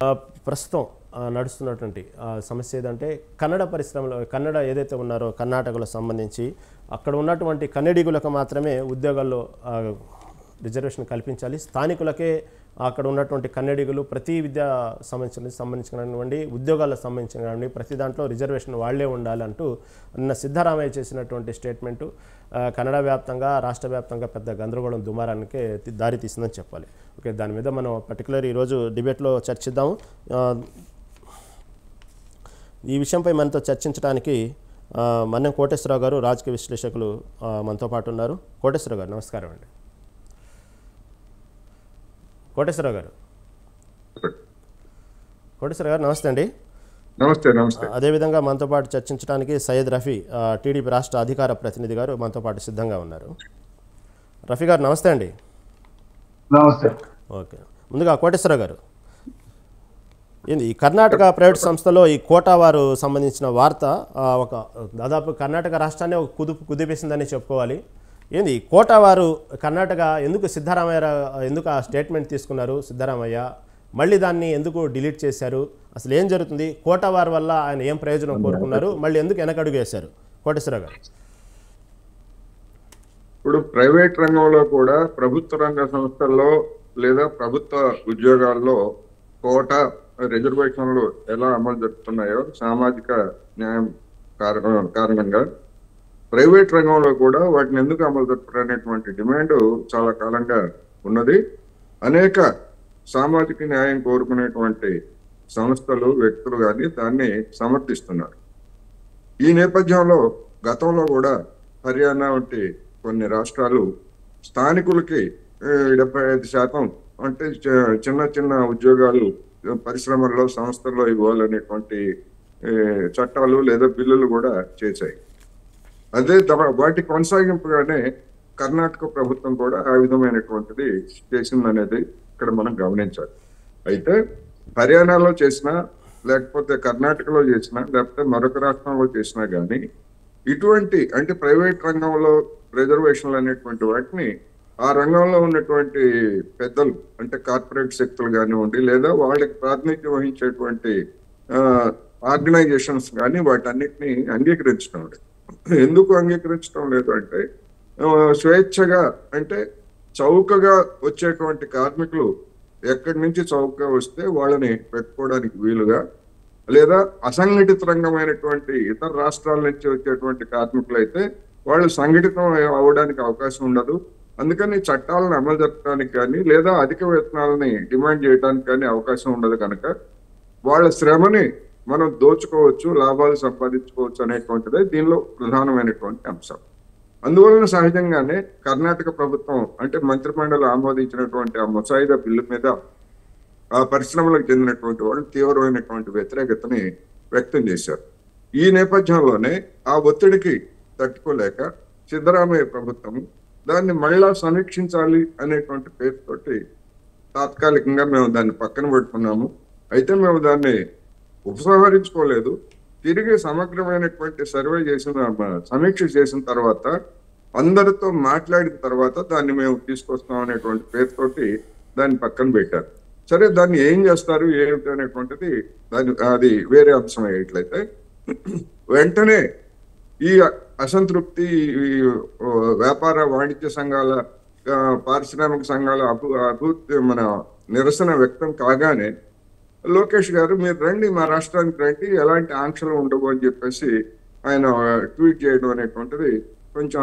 ప్రస్తుతం నడుస్తున్నటువంటి సమస్య ఏదంటే కన్నడ పరిశ్రమలో కన్నడ ఏదైతే ఉన్నారో కర్ణాటకలో సంబంధించి అక్కడ ఉన్నటువంటి కన్నడిగులకు మాత్రమే ఉద్యోగాల్లో రిజర్వేషన్ కల్పించాలి. స్థానికులకే అక్కడ ఉన్నటువంటి కన్నడిగులు ప్రతి విద్యా సంబంధించినటువంటి ఉద్యోగాలకు సంబంధించిన ప్రతి దాంట్లో రిజర్వేషన్ వాళ్లే ఉండాలంటూ నిన్న సిద్ధరామయ్య చేసినటువంటి స్టేట్మెంటు కన్నడ వ్యాప్తంగా రాష్ట్ర వ్యాప్తంగా పెద్ద గందరగోళం దుమారానికే దారి తీసిందని చెప్పాలి. ఓకే, దాని మీద మనం పర్టికులర్ ఈరోజు డిబేట్లో చర్చిద్దాము. ఈ విషయంపై మనతో చర్చించడానికి మన్నెం కోటేశ్వరరావు గారు రాజకీయ విశ్లేషకులు మనతో పాటు ఉన్నారు. కోటేశ్వరరావు గారు నమస్కారం అండి. కోటేశ్వరరావు గారు నమస్తే అండి. నమస్తే. నమస్తే. అదేవిధంగా మనతో పాటు చర్చించడానికి సయ్యద్ రఫీ టీడీపీ రాష్ట్ర అధికార ప్రతినిధి గారు మనతో పాటు సిద్ధంగా ఉన్నారు. రఫీ గారు నమస్తే అండి. నమస్తే. ఓకే, ముందుగా కోటేశ్వరరావు గారు, ఏంది ఈ కర్ణాటక ప్రైవేట్ సంస్థలో ఈ కోటా వారు సంబంధించిన వార్త ఒక దాదాపు కర్ణాటక రాష్ట్రాన్ని ఒక కుదిపేసిందని చెప్పుకోవాలి. ఏంది ఈ కోటా వారు కర్ణాటక ఎందుకు ఎందుకు ఆ స్టేట్మెంట్ తీసుకున్నారు సిద్ధరామయ్య, మళ్ళీ దాన్ని ఎందుకు డిలీట్ చేశారు, అసలు ఏం జరుగుతుంది, కోటా వారి వల్ల ఆయన ఏం ప్రయోజనం కోరుకున్నారు, మళ్ళీ ఎందుకు వెనకడుగు వేశారు? కోటేశ్వరరావు గారు. ఇప్పుడు ప్రైవేట్ రంగంలో కూడా ప్రభుత్వ రంగ సంస్థల్లో లేదా ప్రభుత్వ ఉద్యోగాల్లో కోటా రిజర్వేషన్లు ఎలా అమలు జరుపుతున్నాయో సామాజిక న్యాయం కారణంగా ప్రైవేట్ రంగంలో కూడా వాటిని ఎందుకు అమలు జరుపుతారనేటువంటి డిమాండ్ చాలా కాలంగా ఉన్నది. అనేక సామాజిక న్యాయం కోరుకునేటువంటి సంస్థలు వ్యక్తులు కానీ దాన్ని సమర్థిస్తున్నారు. ఈ నేపథ్యంలో గతంలో కూడా హర్యానా వంటి కొన్ని రాష్ట్రాలు స్థానికులకి 75% అంటే చిన్న చిన్న ఉద్యోగాలు పరిశ్రమల్లో సంస్థల్లో ఇవ్వాలనేటువంటి చట్టాలు లేదా బిల్లులు కూడా చేశాయి. అదే వాటి కొనసాగింపుగానే కర్ణాటక ప్రభుత్వం కూడా ఆ విధమైనటువంటిది చేసిందనేది ఇక్కడ మనం గమనించాలి. అయితే హర్యానాలో చేసినా లేకపోతే కర్ణాటకలో చేసినా లేకపోతే మరొక రాష్ట్రంలో చేసినా కానీ ఇటువంటి అంటే ప్రైవేట్ రంగంలో రిజర్వేషన్లు అనేటువంటి వాటిని ఆ రంగంలో ఉన్నటువంటి పెద్దలు అంటే కార్పొరేట్ శక్తులు కానివ్వండి లేదా వాళ్ళకి ప్రాతినిధ్యం వహించేటువంటి ఆర్గనైజేషన్స్ కానీ వాటన్నిటిని అంగీకరించడం లేదు. ఎందుకు అంగీకరించడం లేదు అంటే స్వేచ్ఛగా అంటే చౌకగా వచ్చేటువంటి కార్మికులు ఎక్కడి నుంచి చౌకగా వస్తే వాళ్ళని పెట్టుకోవడానికి వీలుగా లేదా అసంఘటిత రంగమైనటువంటి ఇతర రాష్ట్రాల నుంచి వచ్చేటువంటి కార్మికులు అయితే వాళ్ళు సంఘటితం అవ్వడానికి అవకాశం ఉండదు. అందుకని చట్టాలను అమలు జరపడానికి కానీ లేదా అధిక వేతనాలని డిమాండ్ చేయడానికి కానీ అవకాశం ఉండదు. కనుక వాళ్ళ శ్రమని మనం దోచుకోవచ్చు, లాభాలు సంపాదించుకోవచ్చు అనేటువంటిదే దీనిలో ప్రధానమైనటువంటి అంశం. అందువలన సహజంగానే కర్ణాటక ప్రభుత్వం అంటే మంత్రిమండలి ఆమోదించినటువంటి ఆ ముసాయిదా బిల్లు మీద ఆ పరిశ్రమలకు చెందినటువంటి వాళ్ళు తీవ్రమైనటువంటి వ్యతిరేకతని వ్యక్తం చేశారు. ఈ నేపథ్యంలోనే ఆ ఒత్తిడికి తట్టుకోలేక సిద్ధరామయ్య ప్రభుత్వం దాన్ని మళ్ళా సమీక్షించాలి అనేటువంటి పేరుతోటి తాత్కాలికంగా మేము దాన్ని పక్కన పెట్టుకున్నాము. అయితే మేము దాన్ని ఉపసంహరించుకోలేదు. తిరిగి సమగ్రమైనటువంటి సర్వే చేసిన సమీక్ష చేసిన తర్వాత అందరితో మాట్లాడిన తర్వాత దాన్ని మేము తీసుకొస్తాం అనేటువంటి పేరుతోటి దాన్ని పక్కన పెట్టారు. సరే, దాన్ని ఏం చేస్తారు ఏమిటి అనేటువంటిది అది వేరే అంశం అయ్యేట్లయితే వెంటనే ఈ అసంతృప్తి వ్యాపార వాణిజ్య సంఘాల పారిశ్రామిక సంఘాల మన నిరసన వ్యక్తం కాగానే లోకేష్ గారు మీరు రండి మా రాష్ట్రానికి రండి ఎలాంటి ఆంక్షలు ఉండవు అని చెప్పేసి ఆయన ట్వీట్ చేయడం అనేటువంటిది కొంచెం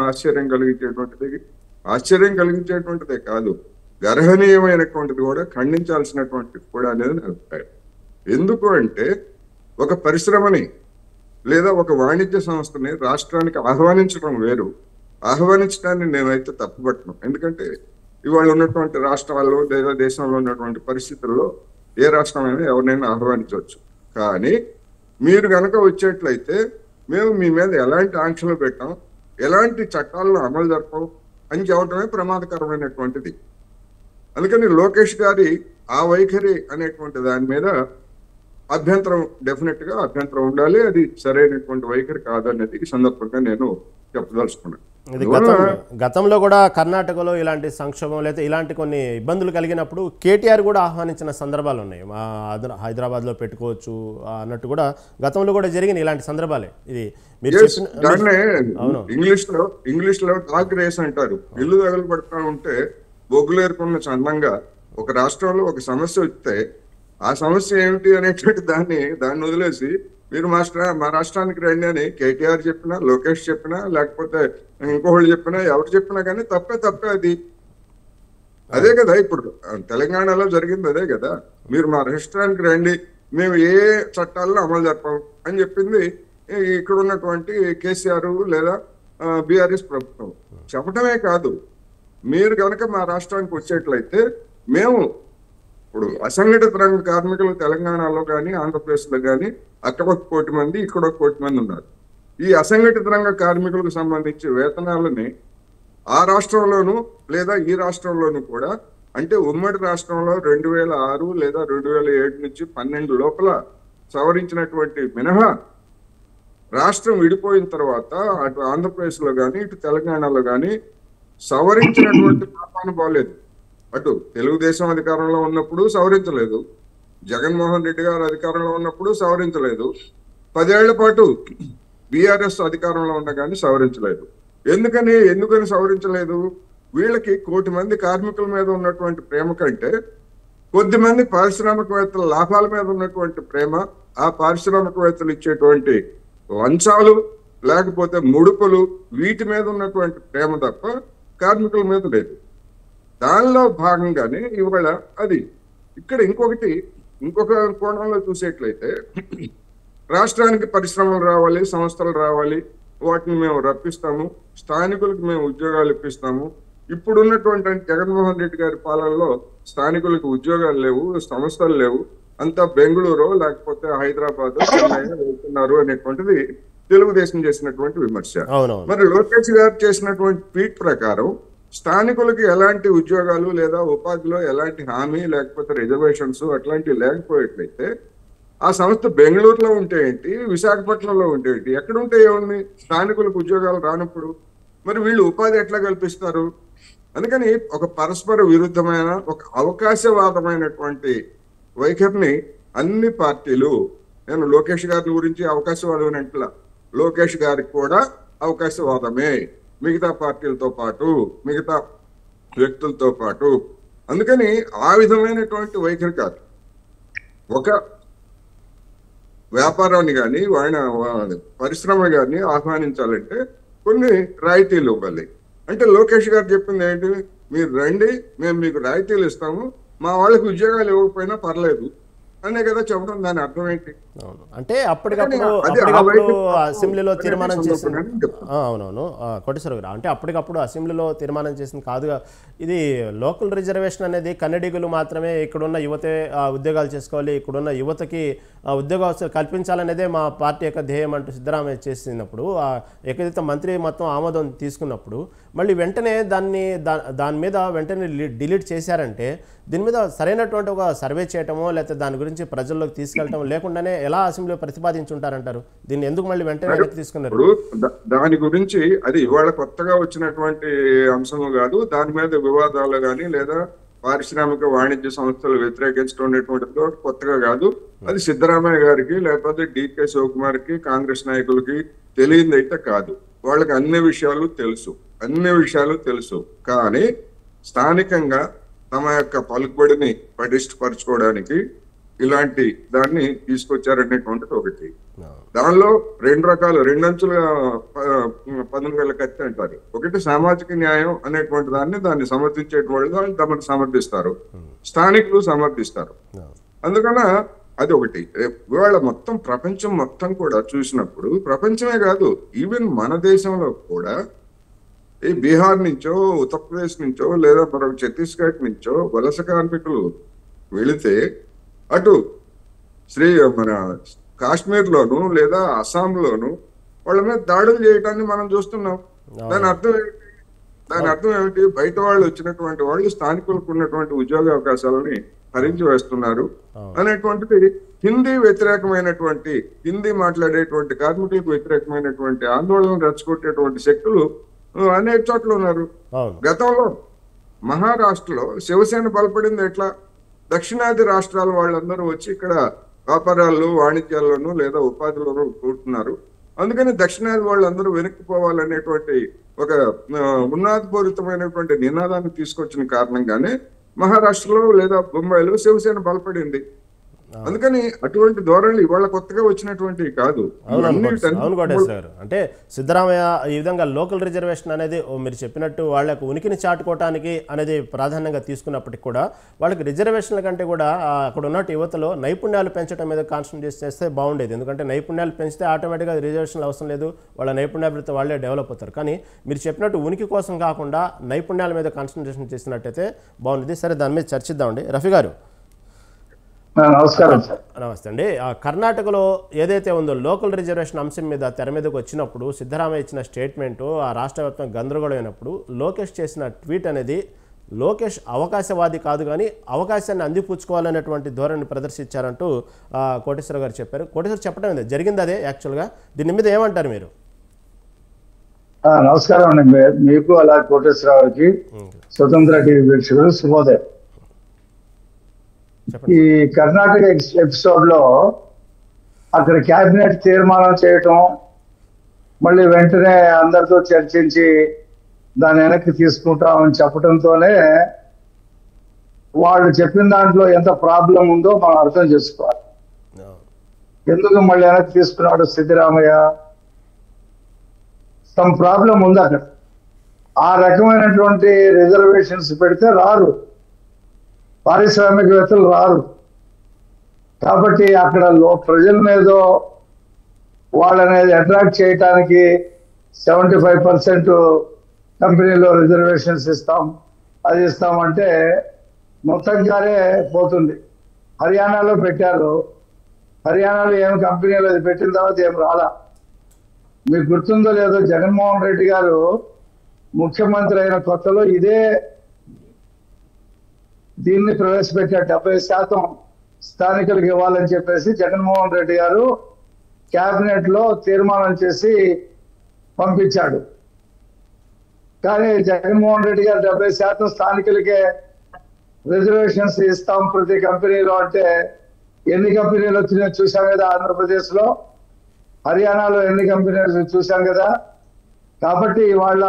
ఆశ్చర్యం కలిగించేటువంటిదే కాదు, గర్హనీయమైనటువంటిది కూడా ఖండించాల్సినటువంటిది కూడా అనేది నా అభిప్రాయం. ఎందుకు అంటే ఒక పరిశ్రమని లేదా ఒక వాణిజ్య సంస్థని రాష్ట్రానికి ఆహ్వానించడం వేరు, ఆహ్వానించడాన్ని నేనైతే తప్పుపట్టను. ఎందుకంటే ఇవాళ ఉన్నటువంటి రాష్ట్రాల్లో లేదా దేశంలో ఉన్నటువంటి పరిస్థితుల్లో ఏ రాష్ట్రమైనా ఎవరినైనా ఆహ్వానించవచ్చు. కానీ మీరు కనుక వచ్చేట్లయితే మేము మీ మీద ఎలాంటి ఆంక్షలు పెట్టాం, ఎలాంటి చట్టాలను అమలు జరపం అని చెప్పడమే ప్రమాదకరమైనటువంటిది. అందుకని లోకేష్ గారి ఆ వైఖరి అనేటువంటి దాని మీద అభ్యంతరం డెఫినెట్ గా అభ్యంతరం ఉండాలి. అది సరైనటువంటి వైఖరి కాదనేది ఈ సందర్భంగా నేను చెప్పదలుచుకున్నాను. ఇది గతంలో కూడా కర్ణాటకలో ఇలాంటి సంక్షోభం లేదా ఇలాంటి కొన్ని ఇబ్బందులు కలిగినప్పుడు కేటీఆర్ కూడా ఆహ్వానించిన సందర్భాలు ఉన్నాయి. మా హైదరాబాద్లో పెట్టుకోవచ్చు అన్నట్టు కూడా గతంలో కూడా జరిగిన ఇలాంటి సందర్భాలే. ఇది మీరు దాన్నే ఇంగ్లీష్ లో డాగ్ రేస్ అంటారు. ఇల్లు తగలు పడుతూ ఉంటే బొగ్గులేరుకున్న చందంగా ఒక రాష్ట్రంలో ఒక సమస్య వస్తే ఆ సమస్య ఏమిటి అనేటువంటి దాన్ని వదిలేసి మీరు మా రాష్ట్రానికి రండి అని కేటీఆర్ చెప్పినా, లోకేష్ చెప్పినా, లేకపోతే ఇంకోళ్ళు చెప్పినా, ఎవరు చెప్పినా కానీ తప్పే అది. అదే కదా ఇప్పుడు తెలంగాణలో జరిగింది, అదే కదా. మీరు మా రాష్ట్రానికి రండి, మేము ఏ చట్టాలను అమలు జరపం అని చెప్పింది ఇక్కడ ఉన్నటువంటి కేసీఆర్ లేదా బీఆర్ఎస్ ప్రభుత్వం. చెప్పటమే కాదు, మీరు కనుక మా రాష్ట్రానికి వచ్చేట్లయితే మేము ఇప్పుడు అసంఘటిత రంగ కార్మికులు తెలంగాణలో కానీ ఆంధ్రప్రదేశ్లో కానీ అక్కడ 1 కోటి మంది, ఇక్కడ 1 కోటి మంది ఉన్నారు. ఈ అసంఘటిత రంగ కార్మికులకు సంబంధించి వేతనాలని ఆ రాష్ట్రంలోనూ లేదా ఈ రాష్ట్రంలోనూ కూడా, అంటే ఉమ్మడి రాష్ట్రంలో 2006 లేదా 2007 నుంచి 12 లోపల సవరించినటువంటి మినహా రాష్ట్రం విడిపోయిన తర్వాత అటు ఆంధ్రప్రదేశ్లో కానీ ఇటు తెలంగాణలో కానీ సవరించినటువంటి పాపాన బాలేదు. అటు తెలుగుదేశం అధికారంలో ఉన్నప్పుడు సవరించలేదు, జగన్మోహన్ రెడ్డి గారు అధికారంలో ఉన్నప్పుడు సవరించలేదు, 10 ఏళ్ల పాటు బీఆర్ఎస్ అధికారంలో ఉన్న కానీ సవరించలేదు. ఎందుకని సవరించలేదు? వీళ్ళకి 1 కోటి మంది కార్మికుల మీద ఉన్నటువంటి ప్రేమ కంటే కొద్దిమంది పారిశ్రామికవేత్తల లాభాల మీద ఉన్నటువంటి ప్రేమ, ఆ పారిశ్రామికవేత్తలు ఇచ్చేటువంటి లంచాలు లేకపోతే ముడుపులు, వీటి మీద ఉన్నటువంటి ప్రేమ తప్ప కార్మికుల మీద లేదు. దానిలో భాగంగానే ఇవాళ అది ఇక్కడ ఇంకొక కోణంలో చూసేట్లయితే రాష్ట్రానికి పరిశ్రమలు రావాలి, సంస్థలు రావాలి, వాటిని మేము రప్పిస్తాము, స్థానికులకు మేము ఉద్యోగాలు ఇప్పిస్తాము. ఇప్పుడున్నటువంటి జగన్మోహన్ రెడ్డి గారి పాలనలో స్థానికులకు ఉద్యోగాలు లేవు, సంస్థలు లేవు, అంతా బెంగళూరు లేకపోతే హైదరాబాద్, చెన్నై వెళ్తున్నారు అనేటువంటిది తెలుగుదేశం చేసినటువంటి విమర్శ. మరి లోకేష్ గారు చేసినటువంటి ట్వీట్ ప్రకారం స్థానికులకి ఎలాంటి ఉద్యోగాలు లేదా ఉపాధిలో ఎలాంటి హామీ లేకపోతే రిజర్వేషన్స్ అట్లాంటివి లేకపోయేట్లయితే ఆ సంస్థ బెంగళూరులో ఉంటే ఏంటి, విశాఖపట్నంలో ఉంటే ఏంటి, ఎక్కడ ఉంటే ఏముంది? స్థానికులకు ఉద్యోగాలు రానప్పుడు మరి వీళ్ళు ఉపాధి ఎట్లా కల్పిస్తారు? అందుకని ఒక పరస్పర విరుద్ధమైన ఒక అవకాశవాదమైనటువంటి వైఖరిని అన్ని పార్టీలు, నేను లోకేష్ గారి గురించి అవకాశవాదం అంటలా, లోకేష్ గారికి కూడా అవకాశవాదమే, మిగతా పార్టీలతో పాటు మిగతా వ్యక్తులతో పాటు. అందుకని ఆ విధమైనటువంటి వైఖరి కాదు. ఒక వ్యాపారాన్ని కానీ పరిశ్రమ కానీ ఆహ్వానించాలంటే కొన్ని రాయితీలు ఇవ్వాలి. అంటే లోకేష్ గారు చెప్పింది ఏంటి? మీరు రండి, మేము మీకు రాయితీలు ఇస్తాము, మా వాళ్ళకి ఉద్యోగాలు ఇవ్వకపోయినా పర్లేదు అనే కదా చెప్పడం. దాని అర్థం ఏంటి? అంటే అప్పటికప్పుడు అసెంబ్లీలో తీర్మానం చేసింది. అవునవును కోటేశ్వర గారు, అంటే అప్పటికప్పుడు అసెంబ్లీలో తీర్మానం చేసింది కాదుగా. ఇది లోకల్ రిజర్వేషన్ అనేది కన్నడిగులు మాత్రమే ఇక్కడున్న యువతే ఉద్యోగాలు చేసుకోవాలి, ఇక్కడున్న యువతకి ఉద్యోగాలు కల్పించాలనేదే మా పార్టీ యొక్క ధ్యేయం అంటూ సిద్ధరామయ్య చేసినప్పుడు, ఏకైతే మంత్రి మొత్తం ఆమోదం తీసుకున్నప్పుడు మళ్ళీ వెంటనే దాని మీద వెంటనే డిలీట్ చేశారంటే దీని మీద సరైనటువంటి ఒక సర్వే చేయటమో లేకపోతే దాని గురించి ప్రజల్లోకి తీసుకెళ్ళటం లేకుండానే ఎలా అసెంబ్లీలో ప్రతిపాదించుంటారంటారు? దీన్ని ఎందుకు మళ్ళీ వెంటనే తీసుకున్నారు? దాని గురించి అది ఇవాళ కొత్తగా వచ్చినటువంటి అంశం కాదు. దాని మీద వివాదాలు కానీ లేదా పారిశ్రామిక వాణిజ్య సంస్థలు వ్యతిరేకించడం కొత్తగా కాదు. అది సిద్ధరామయ్య గారికి లేకపోతే డికే శివకుమార్ కి కాంగ్రెస్ నాయకులకి తెలియదైతే కాదు. వాళ్ళకి అన్ని విషయాలు తెలుసు. కానీ స్థానికంగా తమ యొక్క పలుకుబడిని పటిష్టపరచుకోవడానికి ఇలాంటి దాన్ని తీసుకొచ్చారనేటువంటిది ఒకటి. దానిలో 2 రకాలు, 2 అంచులుగా పదును వేల కత్తి అంటారు. ఒకటి సామాజిక న్యాయం అనేటువంటి దాన్ని సమర్థించే వాళ్ళు తమను సమర్థిస్తారు, స్థానికులు సమర్థిస్తారు. అందుకన అది ఒకటి. ఇవాళ మొత్తం ప్రపంచం మొత్తం కూడా చూసినప్పుడు, ప్రపంచమే కాదు ఈవెన్ మన దేశంలో కూడా ఈ బీహార్ నుంచో ఉత్తరప్రదేశ్ నుంచో లేదా మరొక ఛత్తీస్గఢ్ నుంచో వలస కార్మికులు వెళితే అటు మన కాశ్మీర్లోను లేదా అస్సాంలోను వాళ్ళ మీద దాడులు చేయటాన్ని మనం చూస్తున్నాం. దాని అర్థం ఏమిటి? బయట వాళ్ళు వచ్చినటువంటి వాళ్ళు స్థానికులకు ఉన్నటువంటి ఉద్యోగ అవకాశాలని హరించి వేస్తున్నారు అనేటువంటిది హిందీ వ్యతిరేకమైనటువంటి హిందీ మాట్లాడేటువంటి కార్మికులకు వ్యతిరేకమైనటువంటి ఆందోళన రెచ్చగొట్టేటువంటి శక్తులు అనేక చోట్ల ఉన్నారు. గతంలో మహారాష్ట్రలో శివసేన బలపడింది ఎట్లా? దక్షిణాది రాష్ట్రాల వాళ్ళందరూ వచ్చి ఇక్కడ వ్యాపారాల్లో వాణిజ్యాల్లోనూ లేదా ఉపాధిలోనూ కూడుతున్నారు. అందుకని దక్షిణాది వాళ్ళందరూ వెనక్కిపోవాలనేటువంటి ఒక ఉన్నతపూరితమైనటువంటి నినాదాన్ని తీసుకొచ్చిన కారణంగానే మహారాష్ట్రలో లేదా బొంబాయిలో శివసేన బలపడింది. అందుకని అటువంటి ధోరణి ఇవాళ కొత్తగా వచ్చినటువంటి కాదు. అవును కోటేశ్వర గారు, అంటే సిద్ధరామయ్య ఈ విధంగా లోకల్ రిజర్వేషన్ అనేది మీరు చెప్పినట్టు వాళ్ళకు ఉనికిని చాటుకోవటానికి అనేది ప్రాధాన్యంగా తీసుకున్నప్పటికీ కూడా వాళ్ళకి రిజర్వేషన్ల కంటే కూడా అక్కడ ఉన్నట్టు యువతలో నైపుణ్యాలు పెంచడం మీద కాన్సన్ట్రేట్ చేస్తే బాగుండేది. ఎందుకంటే నైపుణ్యాలు పెంచితే ఆటోమేటిక్గా రిజర్వేషన్లు అవసరం లేదు, వాళ్ళ నైపుణ్యాభివృద్ధి వాళ్ళే డెవలప్ అవుతారు. కానీ మీరు చెప్పినట్టు ఉనికి కోసం కాకుండా నైపుణ్యాల మీద కాన్సన్ట్రేషన్ చేసినట్టయితే బాగుండేది. సరే, దాని మీద చర్చిద్దామండి. రఫీ గారు నమస్కారం సార్. నమస్తే అండి. కర్ణాటకలో ఏదైతే ఉందో లోకల్ రిజర్వేషన్ అంశం మీద తెర మీదకి వచ్చినప్పుడు సిద్ధరామయ్య ఇచ్చిన స్టేట్మెంటు ఆ రాష్ట్ర వ్యాప్తంగా గందరగోళం అయినప్పుడు లోకేష్ చేసిన ట్వీట్ అనేది లోకేష్ అవకాశవాది కాదు కానీ అవకాశాన్ని అందిపుచ్చుకోవాలనేటువంటి ధోరణి ప్రదర్శించారంటూ కోటేశ్వర గారు చెప్పారు. కోటేశ్వర చెప్పడం ఏంది జరిగింది అదే యాక్చువల్గా? దీని మీద ఏమంటారు మీరు? నమస్కారం అండి మీకు, అలా కోటేశ్వర గారికి, స్వతంత్ర టీవీ వీక్షకులు శుభోదయం. ఈ కర్ణాటక ఎపిసోడ్ లో అక్కడ క్యాబినెట్ తీర్మానం చేయటం, మళ్ళీ వెంటనే అందరితో చర్చించి దాన్ని వెనక్కి తీసుకుంటామని చెప్పడంతోనే వాళ్ళు చెప్పిన దాంట్లో ఎంత ప్రాబ్లం ఉందో మనం అర్థం చేసుకోవాలి. ఎందుకు మళ్ళీ వెనక్కి తీసుకున్నాడు సిద్ధరామయ్య? సమ్ ప్రాబ్లం ఉంది అక్కడ. ఆ రకమైనటువంటి రిజర్వేషన్స్ పెడితే రారు, పారిశ్రామికవేత్తలు రారు. కాబట్టి అక్కడ ప్రజల మీద వాళ్ళనేది అట్రాక్ట్ చేయటానికి 75% కంపెనీలో రిజర్వేషన్స్ ఇస్తాం, అది ఇస్తామంటే మొత్తంగానే పోతుంది. హర్యానాలో పెట్టారు, హర్యానాలో ఏం కంపెనీలు అది పెట్టిన తర్వాత ఏం రాలా. మీకు గుర్తుందో లేదో, జగన్మోహన్ రెడ్డి గారు ముఖ్యమంత్రి అయిన కొత్తలో దీన్ని ప్రవేశపెట్టారు. 70% స్థానికులకు ఇవ్వాలని చెప్పేసి జగన్మోహన్ రెడ్డి గారు క్యాబినెట్ లో తీర్మానం చేసి పంపించాడు. కానీ జగన్మోహన్ రెడ్డి గారు 70% స్థానికులకే రిజర్వేషన్స్ ఇస్తాం ప్రతి కంపెనీలో అంటే ఎన్ని కంపెనీలు వచ్చినాయో చూసాం కదా. ఆంధ్రప్రదేశ్ లో, హర్యానాలో ఎన్ని కంపెనీలు చూసాం కదా. కాబట్టి ఇవాళ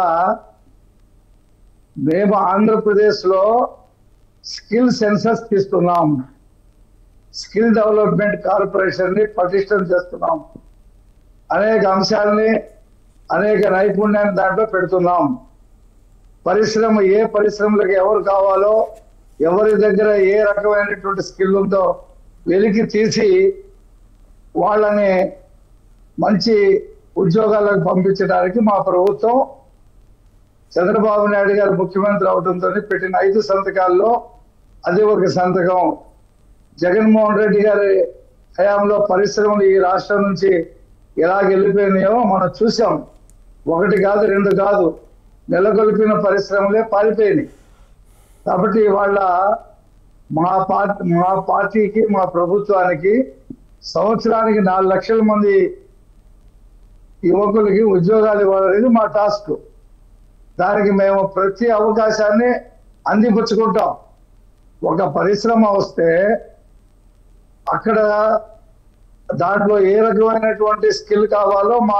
మేము ఆంధ్రప్రదేశ్ లో స్కిల్ సెన్సస్ తీస్తున్నాం, స్కిల్ డెవలప్మెంట్ కార్పొరేషన్ ని పటిష్టం చేస్తున్నాం, అనేక అంశాలని అనేక నైపుణ్యాన్ని దాంట్లో పెడుతున్నాం. ఏ పరిశ్రమలకు ఎవరు కావాలో, ఎవరి దగ్గర ఏ రకమైనటువంటి స్కిల్ ఉందో వెలికి తీసి వాళ్ళని మంచి ఉద్యోగాలకు పంపించడానికి మా ప్రభుత్వం చంద్రబాబు నాయుడు గారు ముఖ్యమంత్రి అవడంతో పెట్టిన 5 సంతకాల్లో అది ఒక సంతకం. జగన్మోహన్ రెడ్డి గారి హయాంలో పరిశ్రమలు ఈ రాష్ట్రం నుంచి ఎలా వెళ్ళిపోయినాయో మనం చూసాం. 1 కాదు 2 కాదు, నెలకొల్పిన పరిశ్రమలే పారిపోయినాయి. కాబట్టి వాళ్ళ మా పార్టీకి, మా ప్రభుత్వానికి సంవత్సరానికి 4 లక్షల మంది యువకులకి ఉద్యోగాలు ఇవ్వాలనేది మా టాస్క్. దానికి మేము ప్రతి అవకాశాన్ని అందిపుచ్చుకుంటాం. ఒక పరిశ్రమ వస్తే అక్కడ దాంట్లో ఏ రకమైనటువంటి స్కిల్ కావాలో మా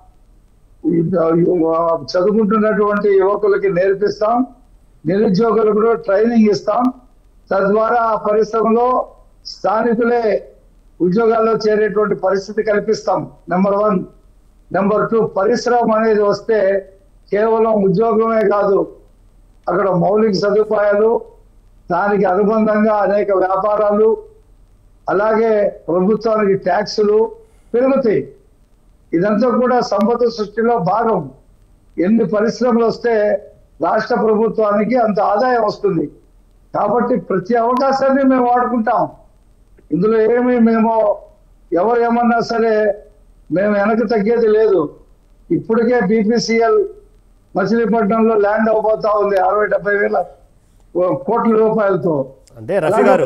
చదువుకుంటున్నటువంటి యువకులకి నేర్పిస్తాం, నిరుద్యోగులకు కూడా ట్రైనింగ్ ఇస్తాం. తద్వారా ఆ పరిశ్రమలో స్థానికులే ఉద్యోగాల్లో చేరేటువంటి పరిస్థితి కల్పిస్తాం. నెంబర్ 1. నెంబర్ 2, పరిశ్రమ అనేది వస్తే కేవలం ఉద్యోగమే కాదు, అక్కడ మౌలిక సదుపాయాలు, దానికి అనుబంధంగా అనేక వ్యాపారాలు, అలాగే ప్రభుత్వానికి ట్యాక్సులు పెరుగుతాయి. ఇదంతా కూడా సంపద సృష్టిలో భాగం. ఎన్ని పరిశ్రమలు వస్తే రాష్ట్ర ప్రభుత్వానికి అంత ఆదాయం వస్తుంది. కాబట్టి ప్రతి అవకాశాన్ని మేము వాడుకుంటాం. ఇందులో మేము ఎవరు ఏమన్నా సరే మేము వెనక్కి తగ్గేది లేదు. ఇప్పటికే BPCL మచిలీపట్నంలో ల్యాండ్ అవబోతా ఉంది 60-70 వేల కోట్ల రూపాయలతో. అంటే రఫీ గారు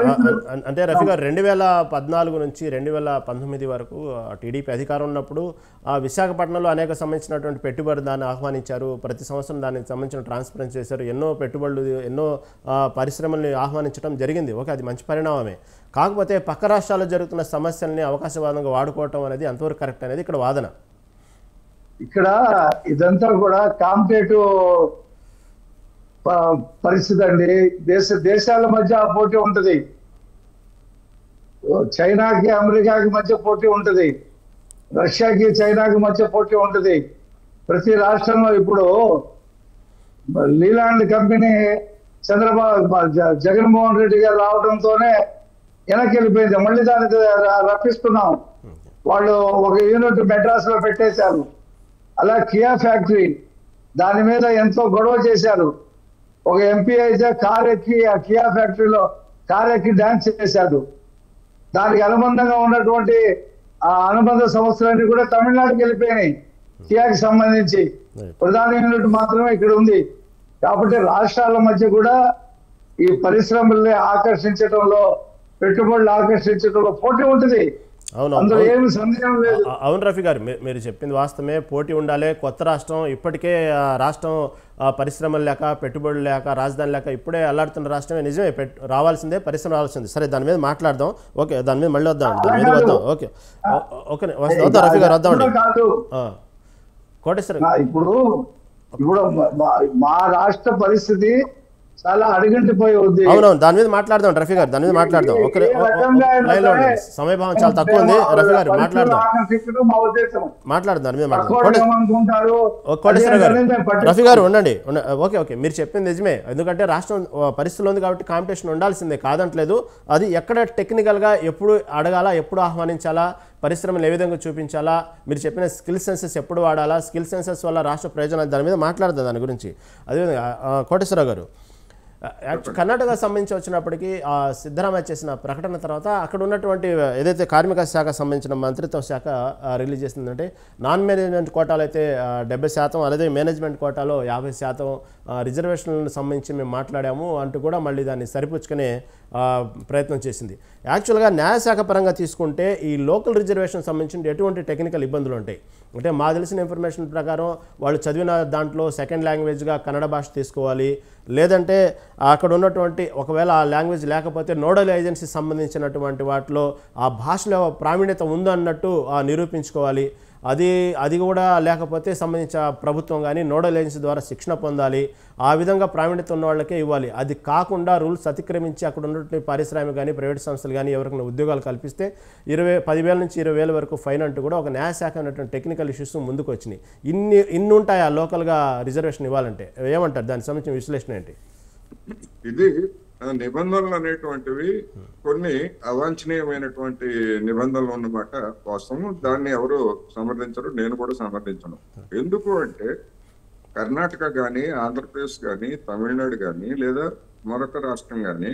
2014 నుంచి 2019 వరకు టీడీపీ అధికారం ఉన్నప్పుడు విశాఖపట్నంలో అనేక సంబంధించినటువంటి పెట్టుబడిదాన్ని ఆహ్వానించారు. ప్రతి సంవత్సరం దానికి సంబంధించిన ట్రాన్స్పరెన్స్ చేశారు. ఎన్నో పెట్టుబడులు, ఎన్నో పరిశ్రమల్ని ఆహ్వానించడం జరిగింది. ఓకే, అది మంచి పరిణామమే. కాకపోతే పక్క రాష్ట్రాల్లో జరుగుతున్న సమస్యల్ని అవకాశవాదంగా వాడుకోవటం అనేది అంతవరకు కరెక్ట్ అనేది ఇక్కడ వాదన. ఇక్కడ ఇదంతా కూడా కాంపిటేటివ్ పరిస్థితి అండి. దేశాల మధ్య పోటీ ఉంటుంది. చైనాకి అమెరికాకి మధ్య పోటీ ఉంటుంది, రష్యాకి చైనాకి మధ్య పోటీ ఉంటుంది. ప్రతి రాష్ట్రంలో ఇప్పుడు లీలాండ్ కంపెనీ జగన్మోహన్ రెడ్డి గారు రావడంతోనే వెనక్కి వెళ్ళిపోయింది. మళ్ళీ దానికి రప్పిస్తున్నాం. వాళ్ళు ఒక యూనిట్ మెడ్రాస్ లో పెట్టేశారు. అలా కియా ఫ్యాక్టరీ, దాని మీద ఎంతో గొడవ చేశారు. ఒక ఎంపీ అయితే కార్ ఎక్కి ఆ కియా ఫ్యాక్టరీలో కార్ ఎక్కి డాన్స్ చేశాడు. దానికి అనుబంధంగా ఉన్నటువంటి ఆ అనుబంధ సంస్థలన్నీ కూడా తమిళనాడుకి వెళ్ళిపోయినాయి. కియాకి సంబంధించి ప్రధాన యూనిట్ మాత్రమే ఇక్కడ ఉంది. కాబట్టి రాష్ట్రాల మధ్య కూడా ఈ పరిశ్రమల్ని ఆకర్షించడంలో, పెట్టుబడులు ఆకర్షించడంలో పోటీ ఉంటుంది. అందులో ఏమి సందేహం లేదు. అవును రఫీ గారు, మీరు చెప్పింది వాస్తవమే. పోటీ ఉండాలి. కొత్త రాష్ట్రం, ఇప్పటికే రాష్ట్రం పరిశ్రమలు లేక, పెట్టుబడులు లేక, రాజధాని లేక ఇప్పుడే అల్లాడుతున్న రాష్ట్రమే. నిజమే, రావాల్సిందే, పరిశ్రమ రావాల్సిందే. సరే, దాని మీద మాట్లాడదాం. ఓకే, దాని మీద మళ్ళీ వద్దాం. దాని మీద వద్దాం. ఓకే ఓకే, వద్దాం రఫీ గారు, వద్దామండి. కోటేశ్వర, ఇప్పుడు మా రాష్ట్ర పరిస్థితి చాలా అడుగంటిపోయి ఉంది. అవునవును, దాని మీద మాట్లాడదాం రఫీ గారు, దాని మీద మాట్లాడదాం. సమయభావం చాలా తక్కువ ఉంది. రఫీ గారు మాట్లాడదాం, దాని మీద కోటేశ్వర గారు. రఫీ గారు ఉండండి. ఓకే ఓకే, మీరు చెప్పింది నిజమే. ఎందుకంటే రాష్ట్రం పరిస్థితులు ఉంది కాబట్టి కాంపిటీషన్ ఉండాల్సిందే, కాదంటలేదు. అది ఎక్కడ టెక్నికల్గా ఎప్పుడు అడగాల, ఎప్పుడు ఆహ్వానించాలా, పరిశ్రమలు ఏ విధంగా చూపించాలా, మీరు చెప్పిన స్కిల్ సెన్సెస్ ఎప్పుడు వాడాలా, స్కిల్ సెన్సెస్ వల్ల రాష్ట్ర ప్రయోజనాలు, దాని మీద మాట్లాడదాం దాని గురించి. అదేవిధంగా కోటేశ్వర గారు, కర్ణాటక సంబంధించి వచ్చినప్పటికీ సిద్ధరామయ్య చేసిన ప్రకటన తర్వాత అక్కడ ఉన్నటువంటి ఏదైతే కార్మిక శాఖ సంబంధించిన మంత్రిత్వ శాఖ రిలీజ్ చేసిందంటే, నాన్ మేనేజ్మెంట్ కోటాలు అయితే 70%, అలాగే మేనేజ్మెంట్ కోటాలో 50% రిజర్వేషన్లకు సంబంధించి మేము మాట్లాడాము అంటూ కూడా మళ్ళీ దాన్ని సరిపుచ్చుకునే ప్రయత్నం చేసింది. యాక్చువల్గా న్యాయశాఖ పరంగా తీసుకుంటే ఈ లోకల్ రిజర్వేషన్ సంబంధించిన ఎటువంటి టెక్నికల్ ఇబ్బందులు ఉంటాయి అంటే, మా తెలిసిన ఇన్ఫర్మేషన్ ప్రకారం వాళ్ళు చదివిన దాంట్లో సెకండ్ లాంగ్వేజ్గా కన్నడ భాష తీసుకోవాలి, లేదంటే అక్కడ ఉన్నటువంటి ఒకవేళ ఆ లాంగ్వేజ్ లేకపోతే నోడల్ ఏజెన్సీ సంబంధించినటువంటి వాటిలో ఆ భాషలో ప్రావీణ్యత ఉందన్నట్టు నిరూపించుకోవాలి. అది కూడా లేకపోతే సంబంధించిన ప్రభుత్వం కానీ నోడల్ ఏజెన్సీ ద్వారా శిక్షణ పొందాలి. ఆ విధంగా ప్రావీణ్యత ఉన్న వాళ్ళకే ఇవ్వాలి. అది కాకుండా రూల్స్ అతిక్రమించి అక్కడ ఉన్నటువంటి పారిశ్రామిక కానీ ప్రైవేట్ సంస్థలు కానీ ఎవరికైనా ఉద్యోగాలు కల్పిస్తే 10,000 నుంచి 20,000 వరకు ఫైన్ అంటూ కూడా ఒక న్యాయశాఖ ఉన్నటువంటి టెక్నికల్ ఇష్యూస్ ముందుకు వచ్చినాయి. ఇన్ని ఉంటాయి ఆ లోకల్గా రిజర్వేషన్ ఇవ్వాలంటే. ఏమంటారు, దానికి సంబంధించిన విశ్లేషణ ఏంటి? ఇది నిబంధనలు అనేటువంటివి కొన్ని అవాంఛనీయమైనటువంటి నిబంధనలు ఉన్నమాట వాస్తవం. దాన్ని ఎవరు సమర్థించరు, నేను కూడా సమర్థించను. ఎందుకు అంటే కర్ణాటక కానీ, ఆంధ్రప్రదేశ్ కానీ, తమిళనాడు కానీ, లేదా మరొక రాష్ట్రం కానీ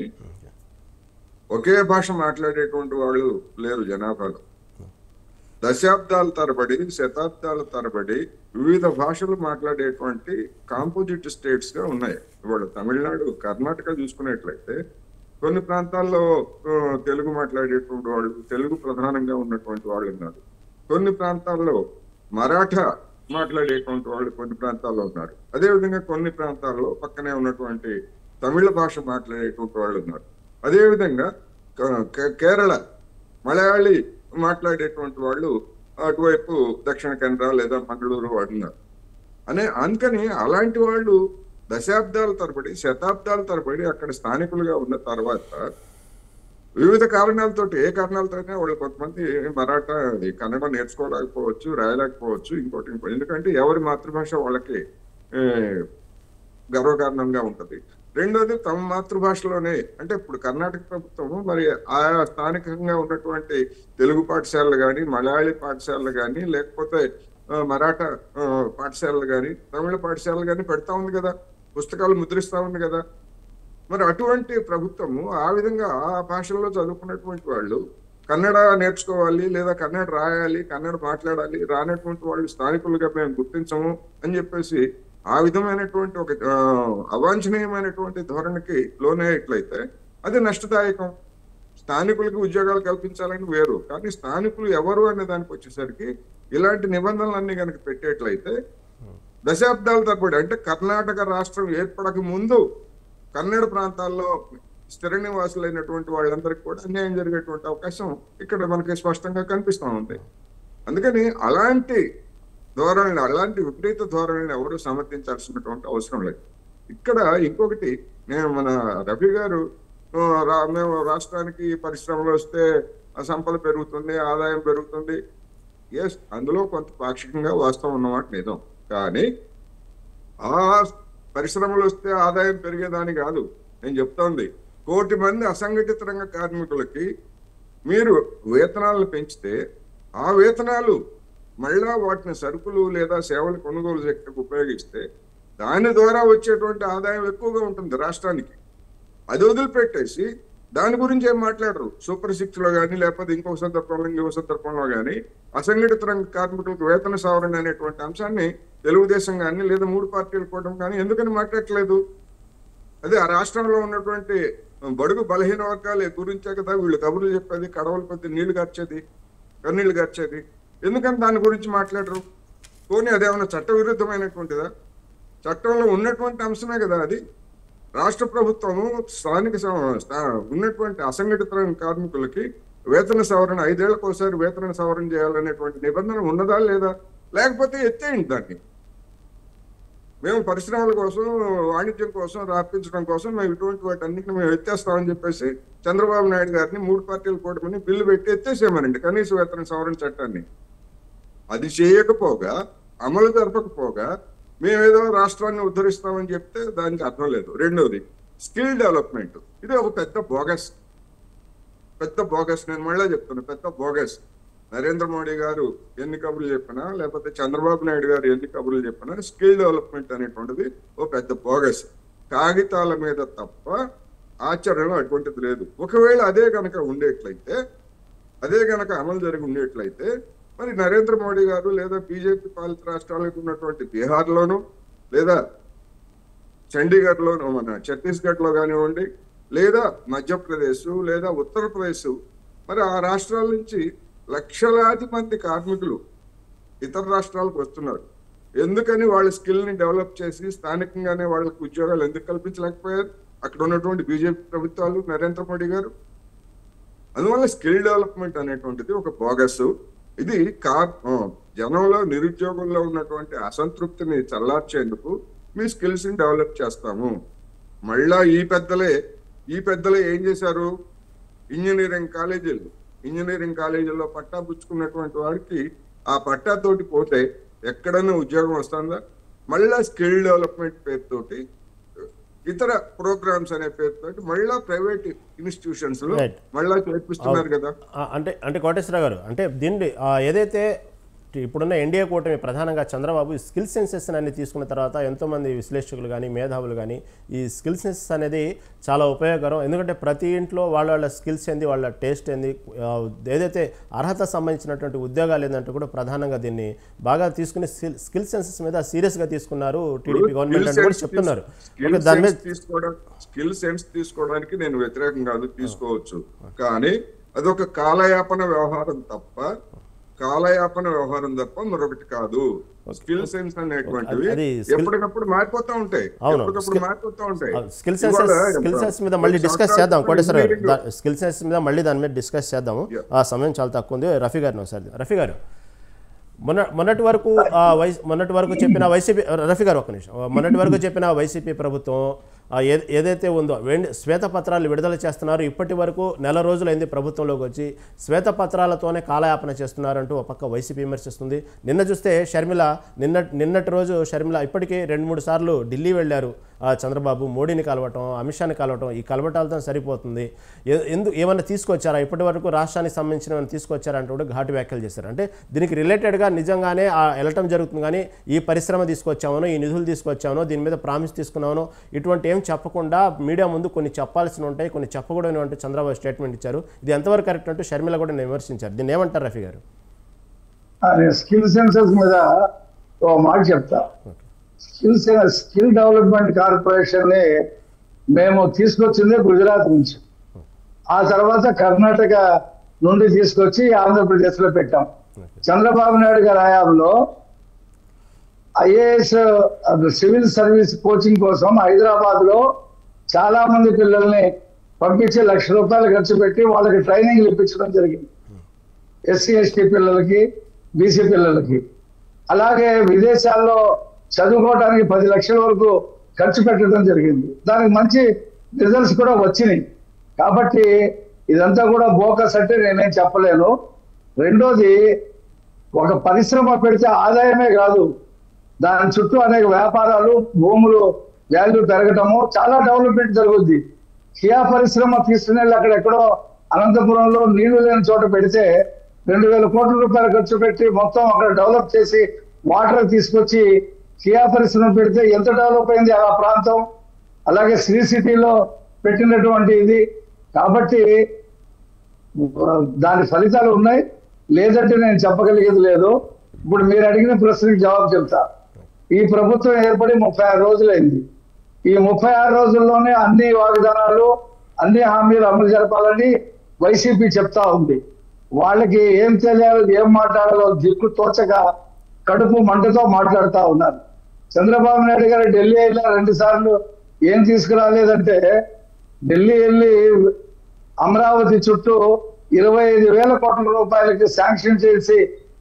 ఒకే భాష మాట్లాడేటువంటి వాళ్ళు లేరు జనాభాలో. దశాబ్దాల తరబడి, శతాబ్దాల తరబడి వివిధ భాషలు మాట్లాడేటువంటి కాంపోజిట్ స్టేట్స్ గా ఉన్నాయి. ఇవాళ తమిళనాడు, కర్ణాటక చూసుకున్నట్లయితే కొన్ని ప్రాంతాల్లో తెలుగు మాట్లాడేటువంటి వాళ్ళు, తెలుగు ప్రధానంగా ఉన్నటువంటి వాళ్ళు ఉన్నారు. కొన్ని ప్రాంతాల్లో మరాఠా మాట్లాడేటువంటి వాళ్ళు కొన్ని ప్రాంతాల్లో ఉన్నారు. అదేవిధంగా కొన్ని ప్రాంతాల్లో పక్కనే ఉన్నటువంటి తమిళ భాష మాట్లాడేటువంటి వాళ్ళు ఉన్నారు. అదేవిధంగా కేరళ మలయాళీ మాట్లాడేటువంటి వాళ్ళు అటువైపు దక్షిణ కన్నడ లేదా మంగళూరు వాడున్నారు అందుకని అలాంటి వాళ్ళు దశాబ్దాల తరబడి, శతాబ్దాల తరబడి అక్కడ స్థానికులుగా ఉన్న తర్వాత వివిధ కారణాలతోటి, ఏ కారణాలతోనే వాళ్ళు కొంతమంది మరాఠా కన్నడ నేర్చుకోలేకపోవచ్చు, రాయలేకపోవచ్చు, ఇంకోటి. ఎందుకంటే ఎవరి మాతృభాష వాళ్ళకి గర్వకారణంగా ఉంటది. రెండోది తమ మాతృభాషలోనే, అంటే ఇప్పుడు కర్ణాటక ప్రభుత్వము మరి ఆయా స్థానికంగా ఉన్నటువంటి తెలుగు పాఠశాలలు కానీ, మలయాళీ పాఠశాలలు కానీ, లేకపోతే మరాఠా పాఠశాలలు కానీ, తమిళ పాఠశాలలు కానీ పెడతా ఉంది కదా, పుస్తకాలు ముద్రిస్తా ఉంది కదా. మరి అటువంటి ప్రభుత్వము ఆ విధంగా ఆ భాషల్లో చదువుకున్నటువంటి వాళ్ళు కన్నడ నేర్చుకోవాలి, లేదా కన్నడ రాయాలి, కన్నడ మాట్లాడాలి, రానటువంటి వాళ్ళు స్థానికులుగా మేము గుర్తించము అని చెప్పేసి ఆ విధమైనటువంటి ఒక అవాంఛనీయమైనటువంటి ధోరణికి లోనయ్యేట్లయితే అది నష్టదాయకం. స్థానికులకి ఉద్యోగాలు కల్పించాలని వేరు, కానీ స్థానికులు ఎవరు అనే దానికి వచ్చేసరికి ఇలాంటి నిబంధనలన్నీ కనుక పెట్టేట్లయితే దశాబ్దాల తరబడి, అంటే కర్ణాటక రాష్ట్రం ఏర్పడక ముందు కన్నడ ప్రాంతాల్లో స్థిర నివాసులైనటువంటి వాళ్ళందరికీ కూడా అన్యాయం జరిగేటువంటి అవకాశం ఇక్కడ మనకి స్పష్టంగా కనిపిస్తూ ఉంది. అందుకని అలాంటి ధోరణిని, అలాంటి విపరీత ధోరణిని ఎవరు సమర్థించాల్సినటువంటి అవసరం లేదు. ఇక్కడ ఇంకొకటి, నేను మన రవి గారు మేము రాష్ట్రానికి పరిశ్రమలు వస్తే సంపద పెరుగుతుంది, ఆదాయం పెరుగుతుంది, ఎస్ అందులో కొంత పాక్షికంగా వాస్తవం ఉన్నమాట నిజం. కానీ ఆ పరిశ్రమలు వస్తే ఆదాయం పెరిగేదాని కాదు నేను చెప్తోంది. 1 కోటి మంది అసంఘటిత రంగ కార్మికులకి మీరు వేతనాలను పెంచితే ఆ వేతనాలు మళ్ళా వాటిని సరుకులు లేదా సేవలు కొనుగోలు శక్తికి ఉపయోగిస్తే దాని ద్వారా వచ్చేటువంటి ఆదాయం ఎక్కువగా ఉంటుంది రాష్ట్రానికి. అది వదిలిపెట్టేసి దాని గురించి ఏం మాట్లాడరు. సూపర్ 6 లో కానీ లేకపోతే ఇంకో సందర్భంలో కానీ అసంఘటిత రంగ కార్మికులకు వేతన సవరణ అనేటువంటి అంశాన్ని తెలుగుదేశం కానీ లేదా 3 పార్టీలు కూటమి కానీ ఎందుకని మాట్లాడట్లేదు? అదే ఆ రాష్ట్రంలో ఉన్నటువంటి బడుగు బలహీన వర్గాల గురించే కదా వీళ్ళు కబుర్లు చెప్పేది, కడవల కొద్ది కన్నీళ్లు గార్చేది. ఎందుకని దాని గురించి మాట్లాడరు? పోనీ అదేమన్నా చట్ట విరుద్ధమైనటువంటిదా? చట్టంలో ఉన్నటువంటి అంశమే కదా అది. రాష్ట్ర ప్రభుత్వము స్థానిక ఉన్నటువంటి అసంఘటిత కార్మికులకి వేతన సవరణ 5 ఏళ్లకు ఒకసారి వేతన సవరణ చేయాలనేటువంటి నిబంధన ఉన్నదా లేదా? లేకపోతే ఎత్తేయండి దాన్ని. మేము పరిశ్రమల కోసం, వాణిజ్యం కోసం, రాపించడం కోసం మేము ఇటువంటి వాటి అన్నింటినీ మేము ఎత్తేస్తామని చెప్పేసి చంద్రబాబు నాయుడు గారిని 3 పార్టీలు కూటమిని బిల్లు పెట్టి ఎత్తేసేమనండి కనీస వేతన సవరణ చట్టాన్ని. అది చేయకపోగా, అమలు జరపకపోగా మేమేదో రాష్ట్రాన్ని ఉద్ధరిస్తామని చెప్తే దానికి అర్థం లేదు. రెండోది స్కిల్ డెవలప్మెంట్. ఇది ఒక పెద్ద బోగస్. నేను మళ్ళీ చెప్తున్నా, పెద్ద బోగస్. నరేంద్ర మోడీ గారు ఎన్ని కబుర్లు చెప్పినా లేకపోతే చంద్రబాబు నాయుడు గారు ఎన్ని కబుర్లు చెప్పినా స్కిల్ డెవలప్మెంట్ అనేటువంటిది ఓ పెద్ద బోగస్. కాగితాల మీద తప్ప ఆచరణలో అటువంటిది లేదు. ఒకవేళ అదే గనక అమలు జరిగి ఉండేట్లయితే మరి నరేంద్ర మోడీ గారు లేదా బీజేపీ పాలిత రాష్ట్రాలకు ఉన్నటువంటి బీహార్లోను లేదా చండీగఢ్లోను, మన ఛత్తీస్గఢ్లో కానివ్వండి, లేదా మధ్యప్రదేశ్ లేదా ఉత్తరప్రదేశ్, మరి ఆ రాష్ట్రాల నుంచి లక్షలాది మంది కార్మికులు ఇతర రాష్ట్రాలకు వస్తున్నారు. ఎందుకని వాళ్ళ స్కిల్ని డెవలప్ చేసి స్థానికంగానే వాళ్ళకి ఉద్యోగాలు ఎందుకు కల్పించలేకపోయారు అక్కడ ఉన్నటువంటి బీజేపీ ప్రభుత్వాలు, నరేంద్ర మోడీ గారు? అందువల్ల స్కిల్ డెవలప్మెంట్ అనేటువంటిది ఒక బోగస్. ఇది జనంలో, నిరుద్యోగుల్లో ఉన్నటువంటి అసంతృప్తిని చల్లార్చేందుకు మీ స్కిల్స్ ని డెవలప్ చేస్తాము. మళ్ళా ఈ పెద్దలే ఏం చేశారు? ఇంజనీరింగ్ కాలేజీల్లో పట్టా పుచ్చుకున్నటువంటి వాడికి ఆ పట్టాతోటి పోతే ఎక్కడైనా ఉద్యోగం వస్తుందా? మళ్ళా స్కిల్ డెవలప్మెంట్ పేరుతోటి, ఇతర ప్రోగ్రామ్స్ అనే పేరుతోటి మళ్ళా ప్రైవేట్ ఇన్స్టిట్యూషన్స్ లో మళ్ళా చేర్పిస్తున్నారు కదా. అంటే కోటేశ్వరరావు గారు, అంటే దీన్ని ఏదైతే ఇప్పుడున్న ఎన్డీఏ కూటమి ప్రధానంగా చంద్రబాబు స్కిల్ సెన్సెస్ అని తీసుకున్న తర్వాత ఎంతోమంది విశ్లేషకులు కానీ మేధావులు కానీ ఈ స్కిల్ సెన్సెస్ అనేది చాలా ఉపయోగకరం. ఎందుకంటే ప్రతి ఇంట్లో వాళ్ళ స్కిల్స్ ఏంది, వాళ్ళ టేస్ట్ ఏంది, ఏదైతే అర్హత సంబంధించినటువంటి ఉద్యోగాలు ఏంటంటే కూడా ప్రధానంగా దీన్ని బాగా తీసుకుని స్కిల్ సెన్సెస్ మీద సీరియస్గా తీసుకున్నారు టీడీపీ గవర్నమెంట్ అని కూడా చెప్తున్నారు. స్కిల్ సెన్స్ తీసుకోవడానికి నేను వ్యతిరేకం కాదు, తీసుకోవచ్చు. కానీ అదొక కాలయాపన వ్యవహారం తప్ప మరొకటి కాదు. స్కిల్ సెన్స్ అనేటువంటివి ఎప్పటికప్పుడు మారిపోతూ ఉంటాయి. స్కిల్ సెన్స్ మీద మళ్ళీ డిస్కస్ చేద్దాం కోటేశ్వర గారు. స్కిల్ సెన్స్ మీద మళ్ళీ దాని మీద డిస్కస్ చేద్దాము. ఆ సమయం చాలా తక్కువ ఉంది. రఫీ గారిని ఒకసారి. రఫీ గారు, మొన్నటి వరకు చెప్పిన వైసీపీ, రఫీ గారు ఒక్క నిమిషం, మొన్నటి వరకు చెప్పిన వైసీపీ ప్రభుత్వం ఏదైతే ఉందో శ్వేతపత్రాలు విడుదల చేస్తున్నారు. ఇప్పటి వరకు నెల రోజులైంది ప్రభుత్వంలోకి వచ్చి, శ్వేతపత్రాలతోనే కాలయాపన చేస్తున్నారంటూ ఒక పక్క వైసీపీ విమర్శిస్తుంది. నిన్న చూస్తే నిన్నటి రోజు షర్మిల ఇప్పటికే 2-3 సార్లు ఢిల్లీ వెళ్ళారు. చంద్రబాబు మోడీని కలవటం, అమిత్ షాని కలవటం, ఈ కలవటాలతో సరిపోతుంది, ఏమన్నా తీసుకొచ్చారా, ఇప్పటి వరకు రాష్ట్రానికి సంబంధించిన తీసుకొచ్చారంటూ కూడా ఘాటు వ్యాఖ్యలు చేశారు. అంటే దీనికి రిలేటెడ్గా నిజంగానే వెళ్ళటం జరుగుతుంది, కానీ ఈ పరిశ్రమ తీసుకొచ్చామనో, ఈ నిధులు తీసుకొచ్చామనో, దీని మీద ప్రామిస్ తీసుకున్నామనో ఇటువంటి ఏం చెప్పకుండా మీడియా ముందు కొన్ని చెప్పాల్సి ఉంటాయి, కొన్ని చెప్పకూడని అంటే చంద్రబాబు స్టేట్మెంట్ ఇచ్చారు. ఇది ఎంతవరకు కరెక్ట్ అంటూ షర్మిల కూడా విమర్శించారు. దీన్ని ఏమంటారు రఫీ గారు? స్కిల్ సెన్సెస్ మీద ఒక మాట చెప్తా. స్కిల్ డెవలప్మెంట్ కార్పొరేషన్ ని మేము తీసుకొచ్చిందే గుజరాత్ నుంచి. ఆ తర్వాత కర్ణాటక నుండి తీసుకొచ్చి ఆంధ్రప్రదేశ్లో పెట్టాం. చంద్రబాబు నాయుడు గారి హయాంలో ఐఏఎస్ సివిల్ సర్వీస్ కోచింగ్ కోసం హైదరాబాద్ లో చాలా మంది పిల్లల్ని పంపించి ₹1,00,000 ఖర్చు పెట్టి వాళ్ళకి ట్రైనింగ్ ఇప్పించడం జరిగింది. ఎస్సీ ఎస్టీ పిల్లలకి, బీసీ పిల్లలకి. అలాగే విదేశాల్లో చదువుకోవడానికి 10 లక్షల వరకు ఖర్చు పెట్టడం జరిగింది. దానికి మంచి రిజల్ట్స్ కూడా వచ్చినాయి. కాబట్టి ఇదంతా కూడా బోకస్ అంటే నేనేం చెప్పలేను. రెండోది, ఒక పరిశ్రమ పెడితే ఆదాయమే కాదు, దాని చుట్టూ అనేక వ్యాపారాలు, భూములు వాల్యూ పెరగటము, చాలా డెవలప్మెంట్ జరుగుద్ది. కియా పరిశ్రమ తీసుకునేళ్ళు అక్కడెక్కడో అనంతపురంలో నీళ్లు లేని చోట పెడితే 2,000 కోట్ల రూపాయలు ఖర్చు పెట్టి మొత్తం అక్కడ డెవలప్ చేసి వాటర్ తీసుకొచ్చి కియా పరిశ్రమ పెడితే ఎంత డెవలప్ అయింది ఆ ప్రాంతం. అలాగే శ్రీ సిటీలో పెట్టినటువంటి ఇది. కాబట్టి దాని ఫలితాలు ఉన్నాయి, లేదంటే నేను చెప్పగలిగేది లేదు. ఇప్పుడు మీరు అడిగిన ప్రశ్నకి జవాబు చెప్తా. ఈ ప్రభుత్వం ఏర్పడి 36 రోజులైంది. ఈ 36 రోజుల్లోనే అన్ని వాగ్దానాలు, అన్ని హామీలు అమలు జరపాలని వైసీపీ చెప్తా ఉంది. వాళ్ళకి ఏం తెలియాలో, ఏం మాట్లాడాలో దిక్కు తోచక కడుపు మంటతో మాట్లాడుతూ ఉన్నారు. చంద్రబాబు నాయుడు గారు ఢిల్లీ వెళ్ళి 2 సార్లు ఏం తీసుకురాలేదంటే, ఢిల్లీ వెళ్ళి అమరావతి చుట్టూ 25,000 కోట్ల రూపాయలకి శాంక్షన్ చేసి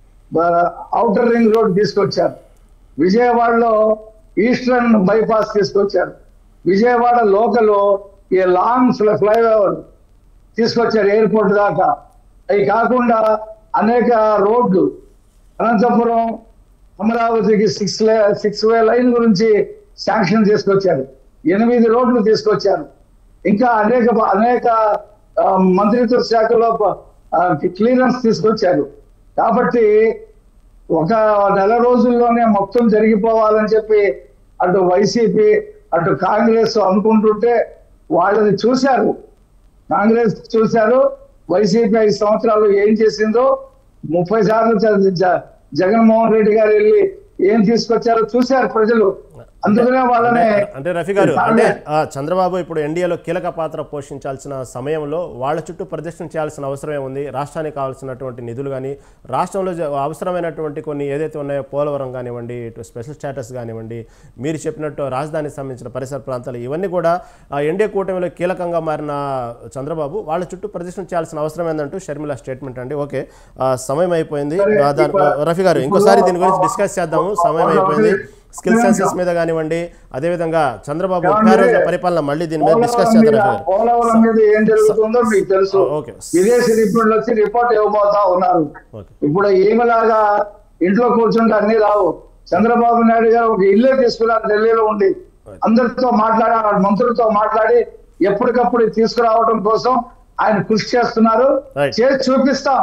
ఔటర్ రింగ్ రోడ్ తీసుకొచ్చారు. విజయవాడలో ఈస్టర్న్ బైపాస్ తీసుకొచ్చారు. విజయవాడ లోకల్ ఈ లాంగ్ ఫ్లైఓవర్ తీసుకొచ్చారు ఎయిర్పోర్ట్ దాకా. అవి కాకుండా అనేక రోడ్లు, అనంతపురం అమరావతికి 6 వే లైన్ గురించి శాంక్షన్ తీసుకొచ్చారు. 8 రోడ్లు తీసుకొచ్చారు. ఇంకా అనేక మంత్రిత్వ శాఖలో క్లియరెన్స్ తీసుకొచ్చారు. కాబట్టి ఒక నెల రోజుల్లోనే మొత్తం జరిగిపోవాలని చెప్పి అటు వైసీపీ అటు కాంగ్రెస్ అనుకుంటుంటే వాళ్ళని చూశారు. కాంగ్రెస్ చూశారు, వైసీపీ 5 సంవత్సరాలు ఏం చేసిందో 30 సార్లు జగన్మోహన్ రెడ్డి గారు వెళ్ళి ఏం తీసుకొచ్చారో చూశారు ప్రజలు. అందుకనే వాళ్ళని అంటే రఫీ గారు, అంటే చంద్రబాబు ఇప్పుడు ఎన్డీఏలో కీలక పాత్ర పోషించాల్సిన సమయంలో వాళ్ళ చుట్టూ ప్రదర్శన చేయాల్సిన అవసరమే ఉంది. రాష్ట్రానికి కావాల్సినటువంటి నిధులు కానీ, రాష్ట్రంలో అవసరమైనటువంటి కొన్ని ఏదైతే ఉన్నాయో పోలవరం కానివ్వండి, ఇటు స్పెషల్ స్టేటస్ కానివ్వండి, మీరు చెప్పినట్టు రాజధానికి సంబంధించిన పరిసర ప్రాంతాలు, ఇవన్నీ కూడా ఎన్డీఏ కూటమిలో కీలకంగా మారిన చంద్రబాబు వాళ్ళ చుట్టూ ప్రదర్శన చేయాల్సిన అవసరం ఏందంటూ షర్మిల స్టేట్మెంట్ అండి. ఓకే, సమయం అయిపోయింది. రఫీ గారు, ఇంకోసారి దీని గురించి డిస్కస్ చేద్దాము. సమయం అయిపోయింది. స్కిల్ సెన్సెస్ మీద కానివ్వండి, అదేవిధంగా చంద్రబాబు 30 రోజుల పరిపాలన మళ్ళీ దీని మీద డిస్కస్ చేద్దాం. పోలవరం మీద ఏం జరుగుతుందో మీకు తెలుసు. విదేశీ నిపుణులు వచ్చి రిపోర్ట్ ఇవ్వబోతా ఉన్నారు. ఇప్పుడు ఏమిలాగా ఇంట్లో కూర్చుంటే అన్ని రావు. చంద్రబాబు నాయుడు గారు ఒక ఇల్లే తీసుకున్నారు ఢిల్లీలో ఉండి, అందరితో మాట్లాడి, మంత్రులతో మాట్లాడి ఎప్పటికప్పుడు తీసుకురావడం కోసం ఆయన కృషి చేస్తున్నారు. చేసి చూపిస్తాం.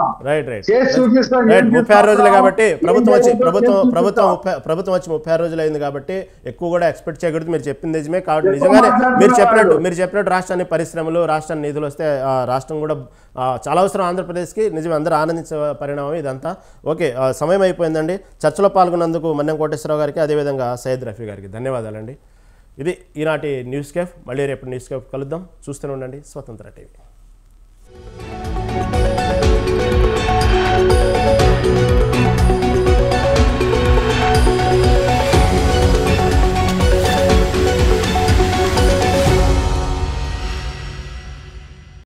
36 రోజులు కాబట్టి ప్రభుత్వం వచ్చి 36 రోజులు అయింది కాబట్టి ఎక్కువ కూడా ఎక్స్పెక్ట్ చేయకూడదు. మీరు చెప్పింది నిజమే. కాబట్టి నిజంగానే మీరు చెప్పినట్టు రాష్ట్రాన్ని పరిశ్రమలు, రాష్ట్రాన్ని నిధులు వస్తే రాష్ట్రం కూడా చాలా అవసరం ఆంధ్రప్రదేశ్కి. నిజమే, అందరూ ఆనందించే పరిణామం ఇదంతా. ఓకే, సమయం అయిపోయిందండి. చర్చలో పాల్గొన్నందుకు మన్నెం కోటేశ్వరరావు గారికి, అదేవిధంగా సయ్యద్ రఫీ గారికి ధన్యవాదాలండి. ఇది ఈనాటి న్యూస్ కేఫ్. మళ్ళీ రేపు న్యూస్ కేఫ్ కలుద్దాం. చూస్తూనే ఉండండి స్వతంత్ర టీవీ.